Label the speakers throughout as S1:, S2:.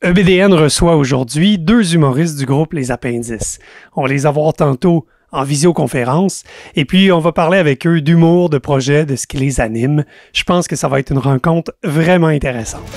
S1: EBDN reçoit aujourd'hui deux humoristes du groupe Les Appendices. On va les avoir tantôt en visioconférence et puis on va parler avec eux d'humour, de projets, de ce qui les anime. Je pense que ça va être une rencontre vraiment intéressante.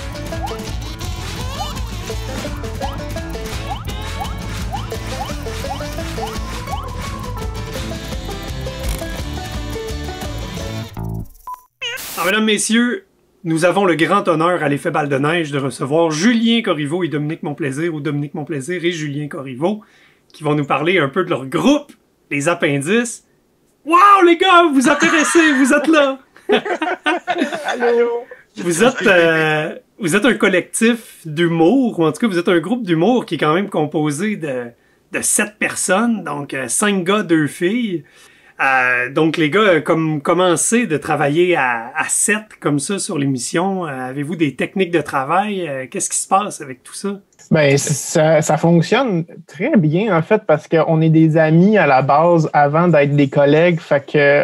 S1: Alors, mesdames, messieurs, nous avons le grand honneur à l'effet balle de neige de recevoir Julien Corriveau et Dominique Monplaisir, ou Dominique Monplaisir et Julien Corriveau, qui vont nous parler un peu de leur groupe, les Appendices. Wow, les gars, vous apparaissez, vous êtes là!
S2: Allô!
S1: Vous êtes un collectif d'humour, ou en tout cas, vous êtes un groupe d'humour qui est quand même composé de 7 personnes, donc 5 gars, 2 filles. Donc les gars, comme commencé de travailler à 7 comme ça sur l'émission, avez-vous des techniques de travail? Qu'est-ce qui se passe avec tout ça?
S2: Ben ça fonctionne très bien en fait parce qu'on est des amis à la base avant d'être des collègues, fait que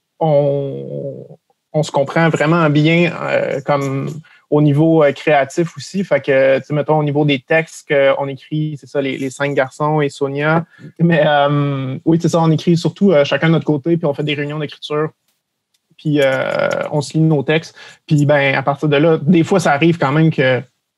S2: on se comprend vraiment bien comme au niveau créatif aussi, fait que tu sais, mettons au niveau des textes qu'on écrit, c'est ça, les 5 garçons et Sonia, mais oui c'est ça, on écrit surtout chacun de notre côté, puis on fait des réunions d'écriture, puis on se lit nos textes, puis ben à partir de là, des fois ça arrive quand même que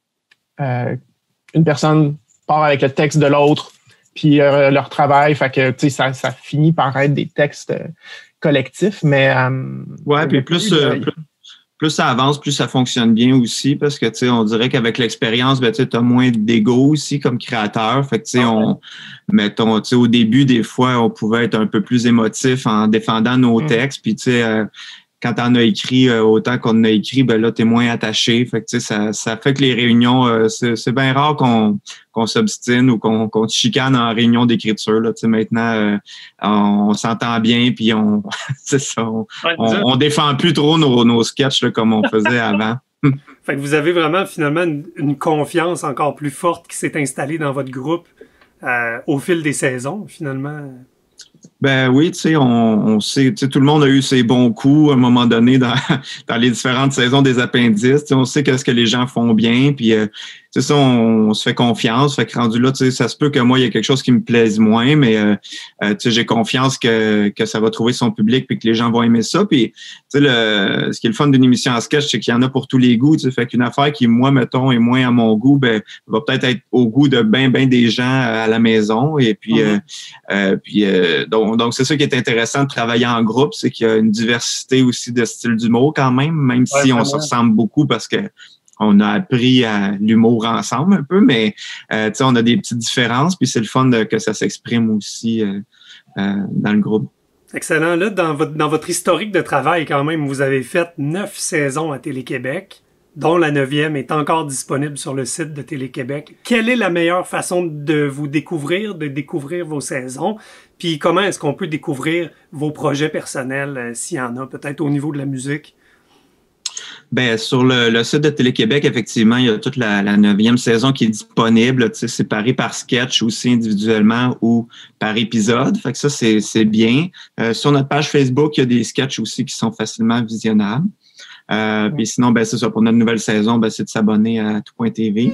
S2: une personne part avec le texte de l'autre, puis leur travail, fait que tu sais ça finit par être des textes collectifs, mais
S3: ouais, puis plus ça avance, plus ça fonctionne bien aussi, parce que, tu sais, on dirait qu'avec l'expérience, ben, tu as moins d'ego aussi comme créateur. Fait que, tu sais, mettons, tu sais, au début, des fois, on pouvait être un peu plus émotif en défendant nos textes. Puis, tu sais, quand t'en as écrit autant qu'on en a écrit, ben là, t'es moins attaché. Fait que, tu sais, ça fait que les réunions, c'est bien rare qu'on s'obstine ou qu'on se chicane en réunion d'écriture. Là, tu sais, maintenant, on s'entend bien, puis c'est ça, on défend plus trop nos sketchs là, comme on faisait avant.
S1: Fait que vous avez vraiment finalement une confiance encore plus forte qui s'est installée dans votre groupe au fil des saisons, finalement.
S3: Ben oui, tu sais, on sait, tu sais, tout le monde a eu ses bons coups à un moment donné dans les différentes saisons des Appendices. Tu sais, on sait qu'est-ce que les gens font bien, puis c'est ça, on se fait confiance. Fait que rendu là, tu sais, ça se peut que moi, il y a quelque chose qui me plaise moins, mais tu sais, j'ai confiance que ça va trouver son public puis que les gens vont aimer ça. Puis, tu sais, ce qui est le fun d'une émission en sketch, c'est qu'il y en a pour tous les goûts. Tu sais, fait qu'une affaire qui, moi, mettons, est moins à mon goût, ben va peut-être être au goût de ben des gens à la maison. Et puis, donc c'est ça qui est intéressant de travailler en groupe, c'est qu'il y a une diversité aussi de styles d'humour quand même si on se ressemble beaucoup parce que on a appris à l'humour ensemble un peu, mais tu sais, on a des petites différences, puis c'est le fun que ça s'exprime aussi dans le groupe.
S1: Excellent. Là, dans votre historique de travail, quand même, vous avez fait 9 saisons à Télé-Québec, dont la 9e est encore disponible sur le site de Télé-Québec. Quelle est la meilleure façon de vous découvrir, de découvrir vos saisons? Puis comment est-ce qu'on peut découvrir vos projets personnels, s'il y en a, peut-être au niveau de la musique?
S3: Ben sur le site de Télé-Québec, effectivement, il y a toute la 9e saison qui est disponible, tu sais, séparée par sketch aussi individuellement ou par épisode. Fait que ça, c'est bien. Sur notre page Facebook, il y a des sketchs aussi qui sont facilement visionnables. Puis sinon, ben c'est ça, pour notre nouvelle saison, ben c'est de s'abonner à tout.tv.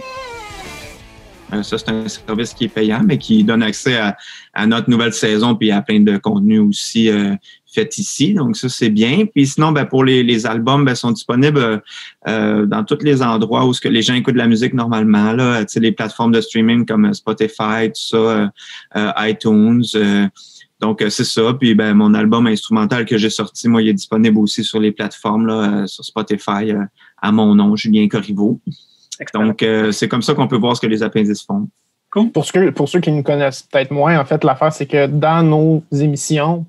S3: Ça, c'est un service qui est payant, mais qui donne accès à notre nouvelle saison puis à plein de contenus aussi faits ici. Donc, ça, c'est bien. Puis sinon, ben pour les albums, ben sont disponibles dans tous les endroits où ce que les gens écoutent de la musique normalement. Là, tu sais, les plateformes de streaming comme Spotify, tout ça, iTunes. Donc, c'est ça. Puis, ben mon album instrumental que j'ai sorti, moi, il est disponible aussi sur les plateformes, là, sur Spotify, à mon nom, Julien Corriveau. Donc, c'est comme ça qu'on peut voir ce que les Appendices font.
S2: Cool. Pour ceux qui nous connaissent peut-être moins, en fait, l'affaire, c'est que dans nos émissions,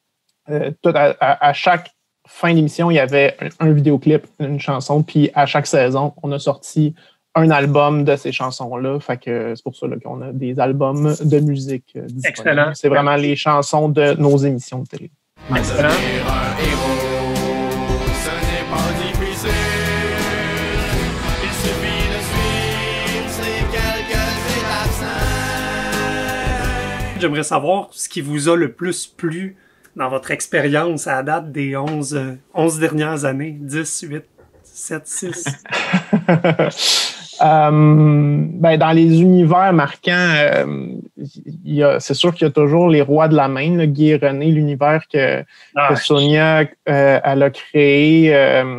S2: à chaque fin d'émission, il y avait un vidéoclip, une chanson, puis à chaque saison, on a sorti un album de ces chansons-là. Fait que c'est pour ça là, qu'on a des albums de musique disponibles.
S1: Excellent.
S2: C'est vraiment les chansons de nos émissions de télé.
S1: Excellent. J'aimerais savoir ce qui vous a le plus plu dans votre expérience à la date des 11 dernières années. 10, 8, 7, 6.
S2: Dans les univers marquants, c'est sûr qu'il y a toujours les rois de la main, là, Guy et René, l'univers que Sonia elle a créé.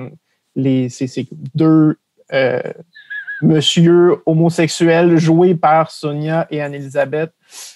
S2: Ces deux monsieur homosexuels joués par Sonia et Anne-Élisabeth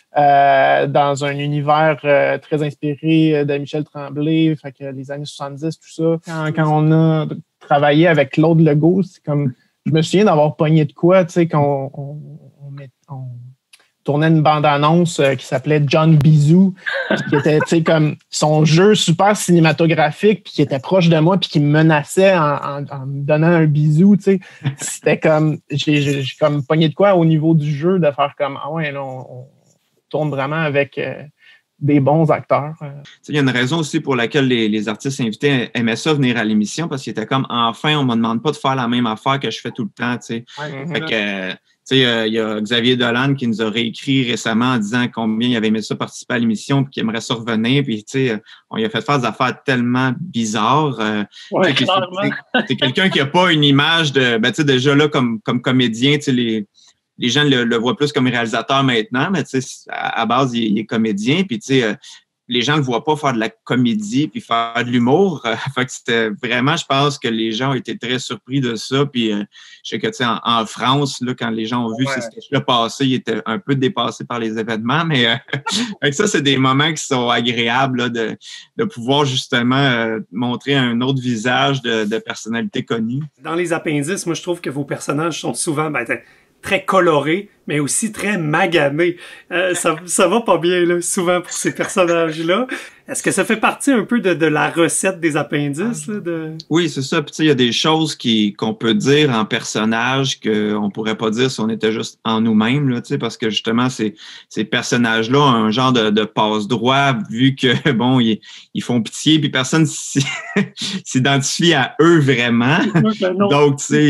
S2: dans un univers très inspiré de Michel Tremblay, fait que les années 70, tout ça. Quand on a travaillé avec Claude Legault, c'est comme, je me souviens d'avoir pogné de quoi, tu sais, quand on tournait une bande-annonce qui s'appelait John Bisou, qui était, tu sais, comme son jeu super cinématographique, puis qui était proche de moi, puis qui me menaçait en me donnant un bisou, tu sais. C'était comme, j'ai comme pogné de quoi au niveau du jeu, de faire comme, ah ouais, là, on tourne vraiment avec des bons acteurs.
S3: Il y a une raison aussi pour laquelle les artistes invités aimaient ça venir à l'émission, parce qu'ils étaient comme, enfin, on me demande pas de faire la même affaire que je fais tout le temps, tu sais. Fait que, il y a Xavier Dolan qui nous a réécrit récemment en disant combien il avait aimé ça participer à l'émission puis qu'il aimerait ça revenir. Puis, on lui a fait faire des affaires tellement bizarres. C'est quelqu'un qui n'a pas une image de... déjà là, comme comédien, les gens le voient plus comme réalisateur maintenant, mais à base, il est comédien. Puis, les gens ne le voient pas faire de la comédie puis faire de l'humour. Fait que c'était vraiment, je pense que les gens ont été très surpris de ça. Puis je sais que en France, là, quand les gens ont vu ce sketch-là passer, ils étaient un peu dépassés par les événements. Mais ça, c'est des moments qui sont agréables là, de pouvoir justement montrer un autre visage de personnalité connue.
S1: Dans les appendices, moi, je trouve que vos personnages sont souvent très colorés, mais aussi très maganés. Ça va pas bien, là, souvent, pour ces personnages-là. Est-ce que ça fait partie un peu de la recette des appendices? Là,
S3: Oui, c'est ça. Puis, il y a des choses qu'on peut dire en personnage qu'on pourrait pas dire si on était juste en nous-mêmes, là, parce que justement, ces personnages-là ont un genre de passe-droit, vu que, bon, ils font pitié, puis personne s'identifie à eux vraiment. Donc, tu sais,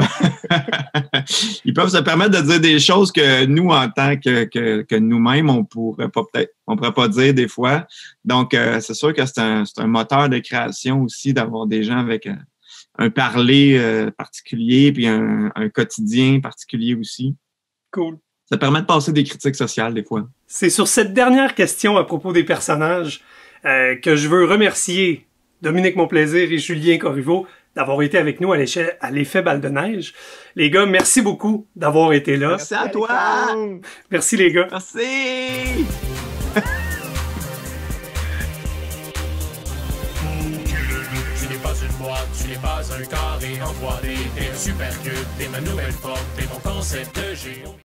S3: ils peuvent se permettre de dire des choses que nous, en tant que nous-mêmes, on pourrait pas dire des fois. Donc, c'est sûr que c'est un moteur de création aussi d'avoir des gens avec un parler particulier puis un quotidien particulier aussi.
S1: Cool.
S3: Ça permet de passer des critiques sociales des fois. C'est
S1: sur cette dernière question à propos des personnages que je veux remercier Dominique Monplaisir et Julien Corriveau d'avoir été avec nous à l'effet Balle de Neige. Les gars, merci beaucoup d'avoir été là.
S3: Merci à toi!
S1: Merci les gars.
S3: Merci!
S4: Tu n'es pas une boîte, tu n'es pas un carré en 3D. T'es un super cube, t'es ma nouvelle forme, t'es mon concept de géo.